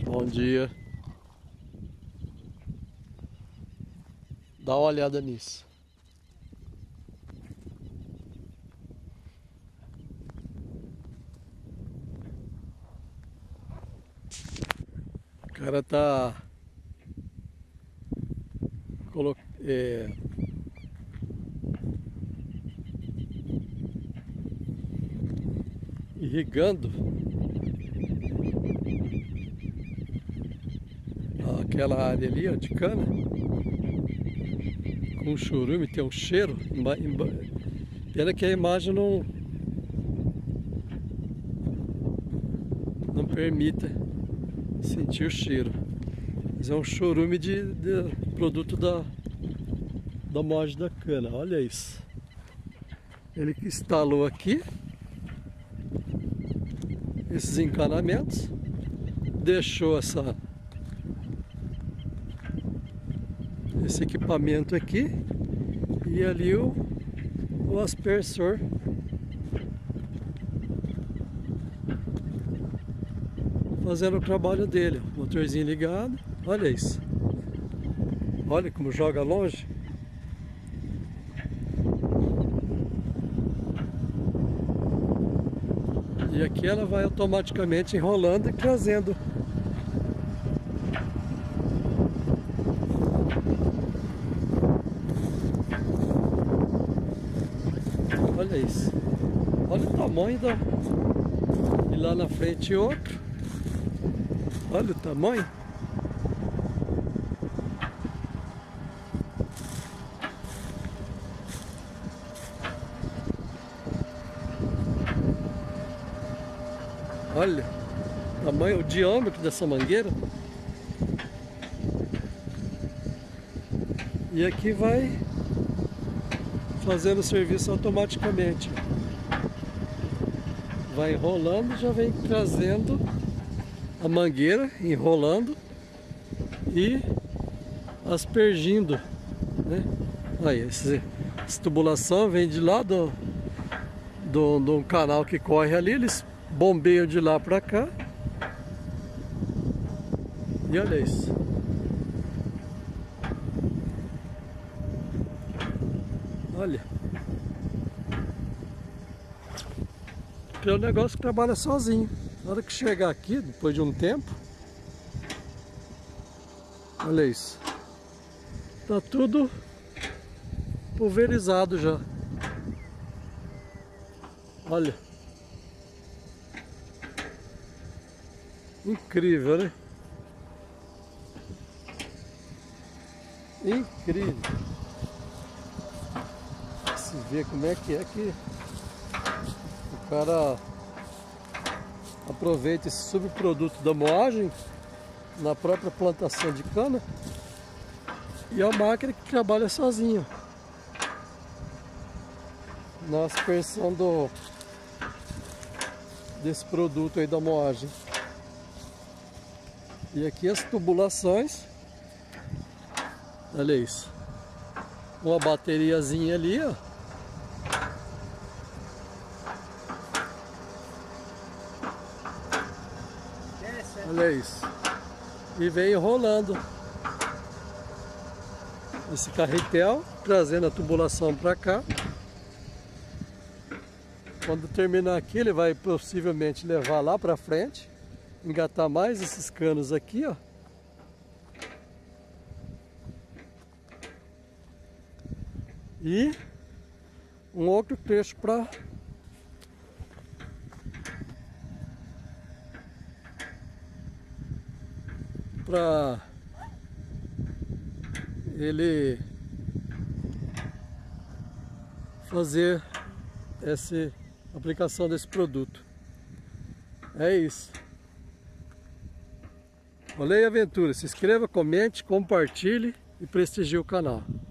Bom dia. Dá uma olhada nisso. O cara tá irrigando aquela área ali, ó, de cana com churume. Tem um cheiro. Pena que a imagem não permita sentir o cheiro, mas é um chorume de produto da moagem da cana. Olha isso. Ele que instalou aqui esses encanamentos, deixou esse equipamento aqui e ali o aspersor fazendo o trabalho dele. Motorzinho ligado. Olha isso. Olha como joga longe. E aqui ela vai automaticamente enrolando e trazendo. Olha isso. Olha o tamanho da... E lá na frente outro. Olha o tamanho. Olha o tamanho, o diâmetro dessa mangueira. E aqui vai fazendo o serviço automaticamente. Vai enrolando, já vem trazendo a mangueira, enrolando e aspergindo, né? Aí, essa tubulação vem de lá do canal que corre ali, eles bombeiam de lá para cá. E olha isso. Olha. É um negócio que trabalha sozinho. Na hora que chegar aqui, depois de um tempo, olha isso. Tá tudo pulverizado já. Olha. Incrível, né? Incrível. Se vê como é que o cara aproveita esse subproduto da moagem na própria plantação de cana. E a máquina que trabalha sozinha na aspersão desse produto aí da moagem. E aqui as tubulações, olha isso, uma bateriazinha ali, ó. Olha isso. E vem enrolando esse carretel, trazendo a tubulação para cá. Quando terminar aqui, ele vai possivelmente levar lá para frente, engatar mais esses canos aqui, ó. E um outro trecho para ele fazer essa aplicação desse produto. É isso. Olê Aventura, se inscreva, comente, compartilhe e prestigie o canal.